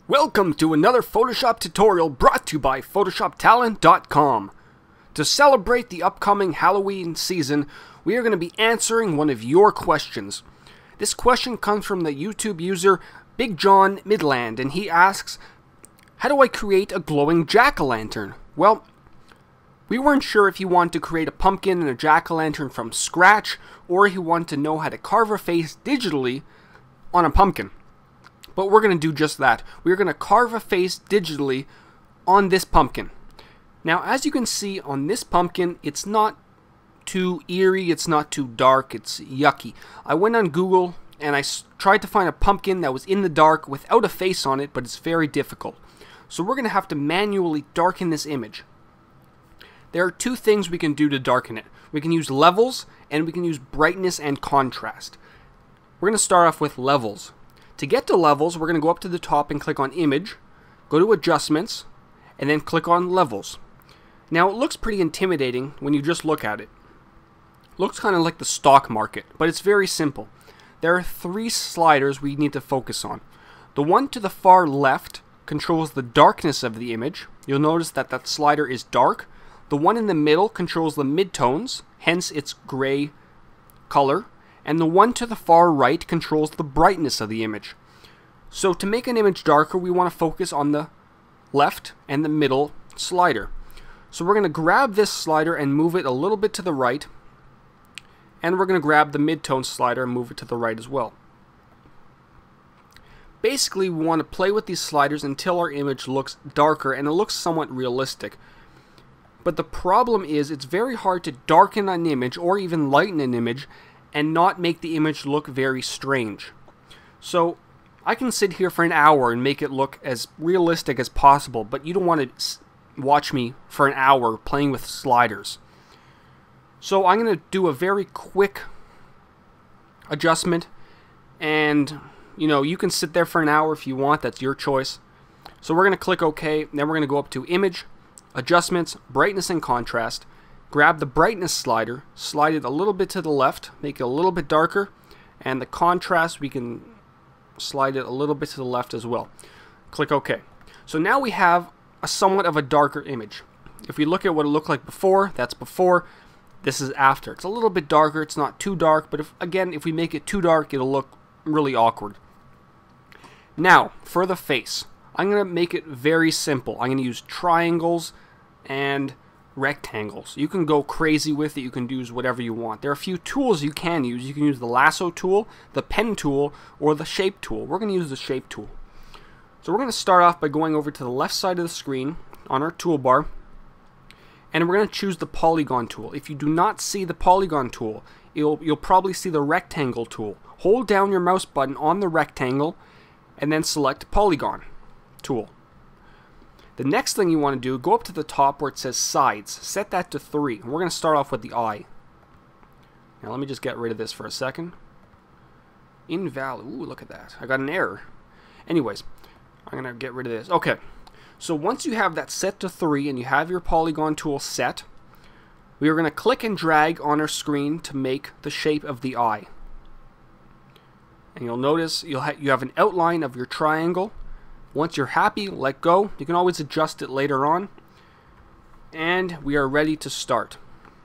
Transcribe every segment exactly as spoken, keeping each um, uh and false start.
Welcome to another Photoshop tutorial brought to you by Photoshop Talent dot com. To celebrate the upcoming Halloween season, we are going to be answering one of your questions. This question comes from the YouTube user Big John Midland, and he asks, how do I create a glowing jack-o'-lantern? Well, we weren't sure if you wanted to create a pumpkin and a jack-o'-lantern from scratch, or if you wanted to know how to carve a face digitally on a pumpkin. But we're going to do just that. We're going to carve a face digitally on this pumpkin. Now, as you can see on this pumpkin, it's not too eerie, it's not too dark, it's yucky. I went on Google and I tried to find a pumpkin that was in the dark without a face on it, but it's very difficult. So we're going to have to manually darken this image. There are two things we can do to darken it. We can use levels and we can use brightness and contrast. We're going to start off with levels. To get to levels, we're going to go up to the top and click on Image, go to Adjustments, and then click on Levels. Now, it looks pretty intimidating when you just look at it. Looks kind of like the stock market, but it's very simple. There are three sliders we need to focus on. The one to the far left controls the darkness of the image. You'll notice that that slider is dark. The one in the middle controls the midtones, hence its gray color. And the one to the far right controls the brightness of the image. So to make an image darker, we want to focus on the left and the middle slider. So we're going to grab this slider and move it a little bit to the right. And we're going to grab the midtone slider and move it to the right as well. Basically, we want to play with these sliders until our image looks darker and it looks somewhat realistic. But the problem is it's very hard to darken an image or even lighten an image and not make the image look very strange. So I can sit here for an hour and make it look as realistic as possible, but you don't want to watch me for an hour playing with sliders. So I'm going to do a very quick adjustment, and you know, you can sit there for an hour if you want, that's your choice. So we're going to click OK, then we're going to go up to Image, Adjustments, Brightness and Contrast. Grab the brightness slider, slide it a little bit to the left, make it a little bit darker, and the contrast we can slide it a little bit to the left as well. Click OK. So now we have a somewhat of a darker image. If we look at what it looked like before, that's before, this is after. It's a little bit darker, it's not too dark, but if, again, if we make it too dark, it'll look really awkward. Now, for the face, I'm going to make it very simple. I'm going to use triangles and rectangles. You can go crazy with it, you can use whatever you want. There are a few tools you can use. You can use the lasso tool, the pen tool, or the shape tool. We're going to use the shape tool. So we're going to start off by going over to the left side of the screen on our toolbar, and we're going to choose the polygon tool. If you do not see the polygon tool, you'll, you'll probably see the rectangle tool. Hold down your mouse button on the rectangle and then select polygon tool. The next thing you want to do, go up to the top where it says sides. Set that to three. We're going to start off with the eye. Now let me just get rid of this for a second. Invalid. Ooh, look at that. I got an error. Anyways, I'm going to get rid of this. Okay. So once you have that set to three and you have your polygon tool set, we are going to click and drag on our screen to make the shape of the eye. And you'll notice you'll ha you have an outline of your triangle. Once you're happy, let go. You can always adjust it later on. And we are ready to start.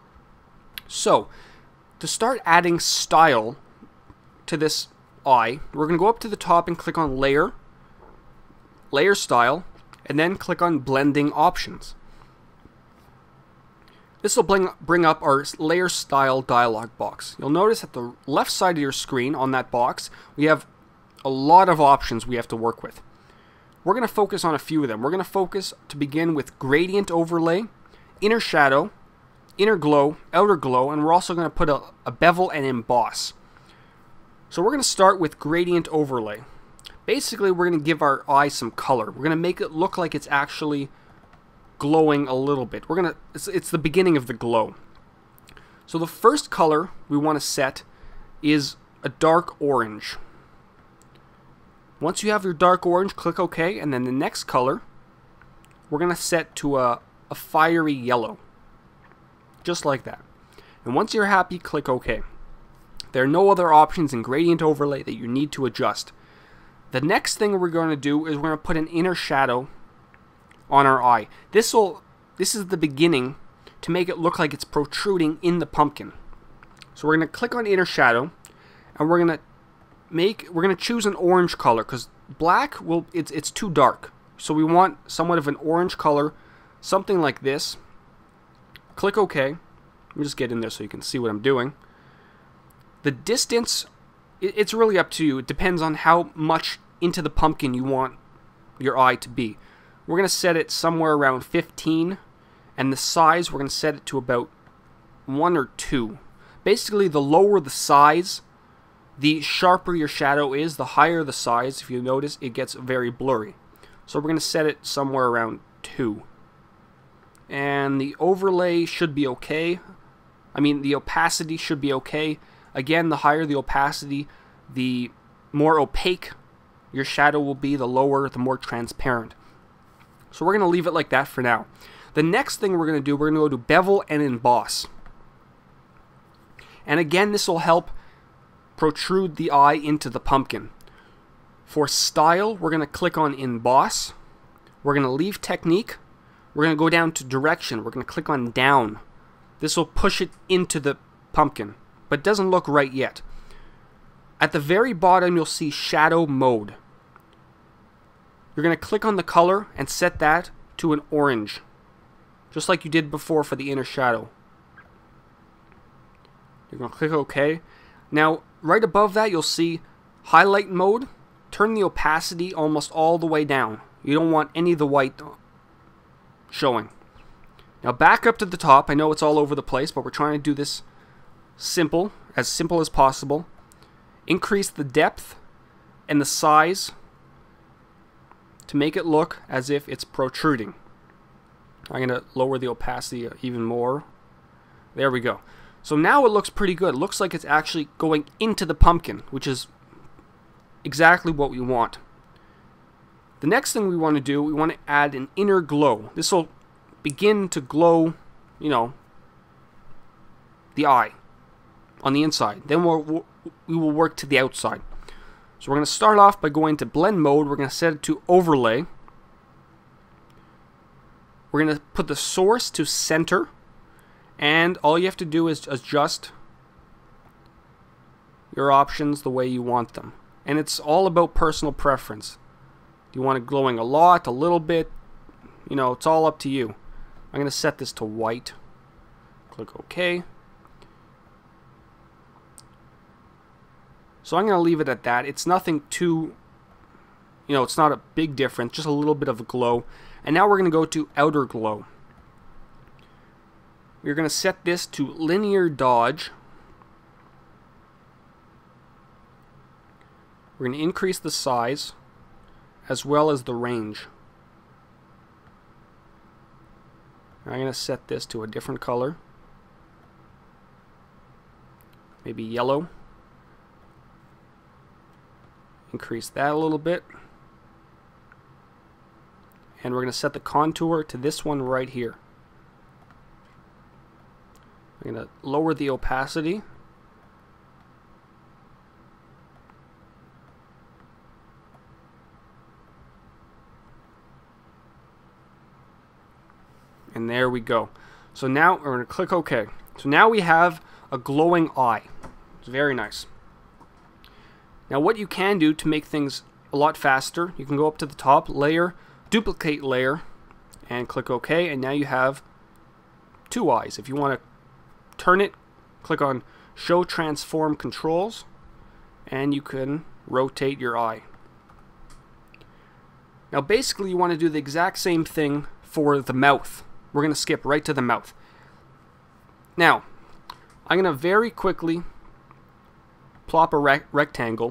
So, to start adding style to this eye, we're going to go up to the top and click on Layer, Layer Style, and then click on Blending Options. This will bring, bring up our Layer Style dialog box. You'll notice at the left side of your screen on that box, we have a lot of options we have to work with. We're going to focus on a few of them. We're going to focus to begin with gradient overlay, inner shadow, inner glow, outer glow, and we're also going to put a, a bevel and emboss. So we're going to start with gradient overlay. Basically, we're going to give our eye some color. We're going to make it look like it's actually glowing a little bit. We're going to it's, it's the beginning of the glow. So the first color we want to set is a dark orange. Once you have your dark orange, click OK, and then the next color we're going to set to a, a fiery yellow. Just like that. And once you're happy, click OK. There are no other options in gradient overlay that you need to adjust. The next thing we're going to do is we're going to put an inner shadow on our eye. This will, this is the beginning to make it look like it's protruding in the pumpkin. So we're going to click on inner shadow, and we're going to make, we're going to choose an orange color, because black will, it's it's too dark. So we want somewhat of an orange color, something like this. Click OK. Let me just get in there so you can see what I'm doing. The distance, it's really up to you. It depends on how much into the pumpkin you want your eye to be. We're going to set it somewhere around fifteen, and the size we're going to set it to about one or two. Basically, the lower the size, the sharper your shadow is. The higher the size, if you notice, it gets very blurry. So we're going to set it somewhere around two. And the overlay should be okay. I mean, the opacity should be okay. Again, the higher the opacity, the more opaque your shadow will be, the lower, the more transparent. So we're going to leave it like that for now. The next thing we're going to do, we're going to go to Bevel and Emboss. And again, this will help protrude the eye into the pumpkin. For style, we're going to click on Emboss. We're going to leave Technique. We're going to go down to Direction. We're going to click on Down. This will push it into the pumpkin, but it doesn't look right yet. At the very bottom, you'll see Shadow Mode. You're going to click on the color and set that to an orange, just like you did before for the inner shadow. You're going to click OK. Now, right above that, you'll see Highlight Mode. Turn the opacity almost all the way down. You don't want any of the white showing. Now, back up to the top. I know it's all over the place, but we're trying to do this simple, as simple as possible. Increase the depth and the size to make it look as if it's protruding. I'm going to lower the opacity even more. There we go. So now it looks pretty good. It looks like it's actually going into the pumpkin, which is exactly what we want. The next thing we want to do, we want to add an inner glow. This will begin to glow, you know, the eye on the inside. Then we'll, we will work to the outside. So we're going to start off by going to Blend Mode. We're going to set it to Overlay. We're going to put the source to center. And all you have to do is adjust your options the way you want them. And it's all about personal preference. Do you want it glowing a lot, a little bit? You know, it's all up to you. I'm going to set this to white. Click OK. So I'm going to leave it at that. It's nothing too, you know, it's not a big difference, just a little bit of a glow. And now we're going to go to Outer Glow. We're going to set this to Linear Dodge. We're going to increase the size as well as the range. I'm going to set this to a different color. Maybe yellow. Increase that a little bit. And we're going to set the contour to this one right here. I'm going to lower the opacity. And there we go. So now we're going to click OK. So now we have a glowing eye. It's very nice. Now what you can do to make things a lot faster, you can go up to the top, Layer, Duplicate Layer, and click OK. And now you have two eyes. If you want to turn it, click on Show Transform Controls, and you can rotate your eye. Now basically you want to do the exact same thing for the mouth. We're going to skip right to the mouth. Now, I'm going to very quickly plop a rec rectangle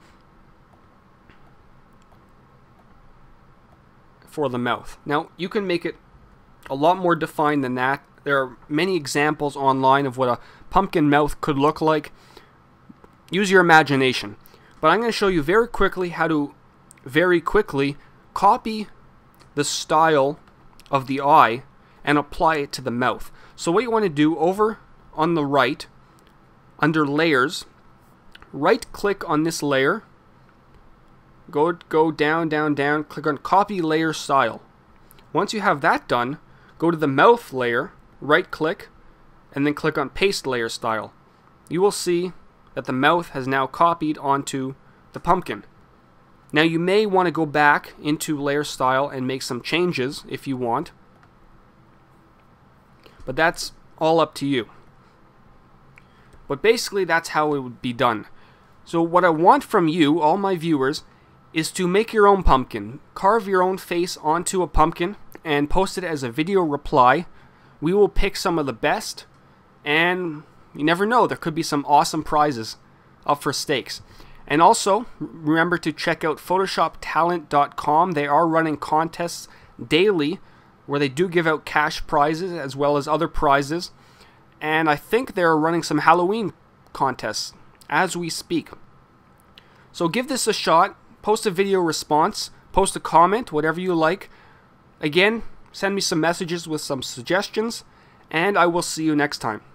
for the mouth. Now, you can make it a lot more defined than that. There are many examples online of what a pumpkin mouth could look like. Use your imagination. But I'm going to show you very quickly how to very quickly copy the style of the eye and apply it to the mouth. So what you want to do, over on the right, under Layers, right click on this layer, go go down, down, down, click on copy layer style. Once you have that done, go to the mouth layer, right click, and then click on paste layer style. You will see that the mouth has now copied onto the pumpkin. Now you may want to go back into layer style and make some changes if you want, but that's all up to you. But basically that's how it would be done. So what I want from you, all my viewers, is to make your own pumpkin. Carve your own face onto a pumpkin and post it as a video reply. We will pick some of the best, and you never know, there could be some awesome prizes up for stakes. And also, remember to check out photoshop talent dot com. They are running contests daily where they do give out cash prizes as well as other prizes. And I think they're running some Halloween contests as we speak. So give this a shot. Post a video response. Post a comment, whatever you like. Again, send me some messages with some suggestions. And I will see you next time.